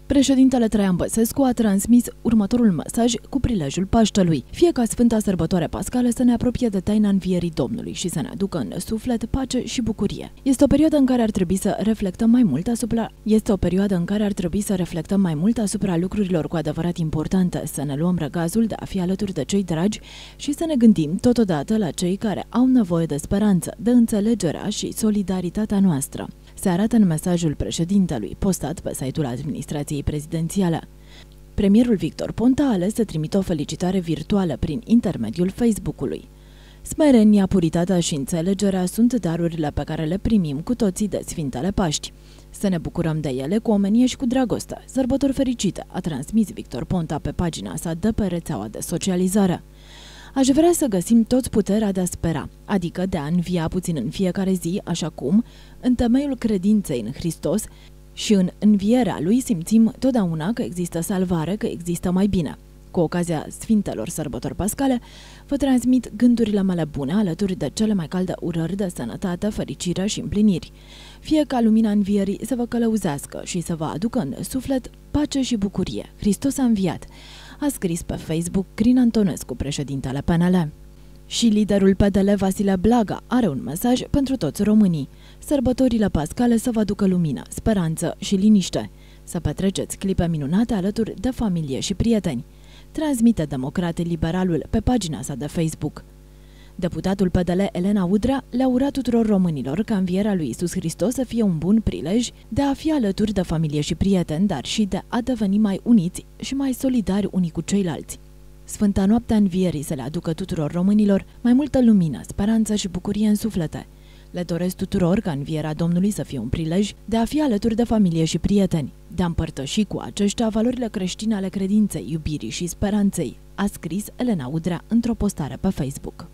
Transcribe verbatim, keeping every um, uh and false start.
Președintele Traian Băsescu a transmis următorul mesaj cu prilejul Paștelui. Fie ca Sfânta Sărbătoare Pascală să ne apropie de taina învierii Domnului și să ne aducă în suflet pace și bucurie. Este o perioadă în care ar trebui să reflectăm mai mult asupra Este o perioadă în care ar trebui să reflectăm mai mult asupra lucrurilor cu adevărat importante, să ne luăm răgazul de a fi alături de cei dragi și să ne gândim totodată la cei care au nevoie de speranță, de înțelegerea și solidaritatea noastră. Se arată în mesajul președintelui, postat pe site-ul administrației prezidențiale. Premierul Victor Ponta a ales să trimită o felicitare virtuală prin intermediul Facebook-ului. Smerenia, puritatea și înțelegerea sunt darurile pe care le primim cu toții de Sfintele Paști. Să ne bucurăm de ele cu omenie și cu dragoste. Sărbători fericite, a transmis Victor Ponta pe pagina sa de pe rețeaua de socializare. Aș vrea să găsim toți puterea de a spera, adică de a învia puțin în fiecare zi, așa cum, în temeiul credinței în Hristos și în învierea Lui, simțim totdeauna că există salvare, că există mai bine. Cu ocazia Sfintelor Sărbători Pascale, vă transmit gândurile mele bune alături de cele mai calde urări de sănătate, fericire și împliniri. Fie ca lumina învierii să vă călăuzească și să vă aducă în suflet pace și bucurie. Hristos a înviat, a scris pe Facebook Crin Antonescu, președintele P N L. Și liderul P D L Vasile Blaga are un mesaj pentru toți românii. Sărbătorile pascale să vă aducă lumină, speranță și liniște. Să petreceți clipe minunate alături de familie și prieteni. Transmite Democrate Liberalul pe pagina sa de Facebook. Deputatul P D L Elena Udrea le-a urat tuturor românilor ca învierea lui Iisus Hristos să fie un bun prilej de a fi alături de familie și prieteni, dar și de a deveni mai uniți și mai solidari unii cu ceilalți. Sfânta Noaptea Învierii să le aducă tuturor românilor mai multă lumină, speranță și bucurie în suflete. Le doresc tuturor ca învierea Domnului să fie un prilej de a fi alături de familie și prieteni, de a împărtăși cu aceștia valorile creștine ale credinței, iubirii și speranței, a scris Elena Udrea într-o postare pe Facebook.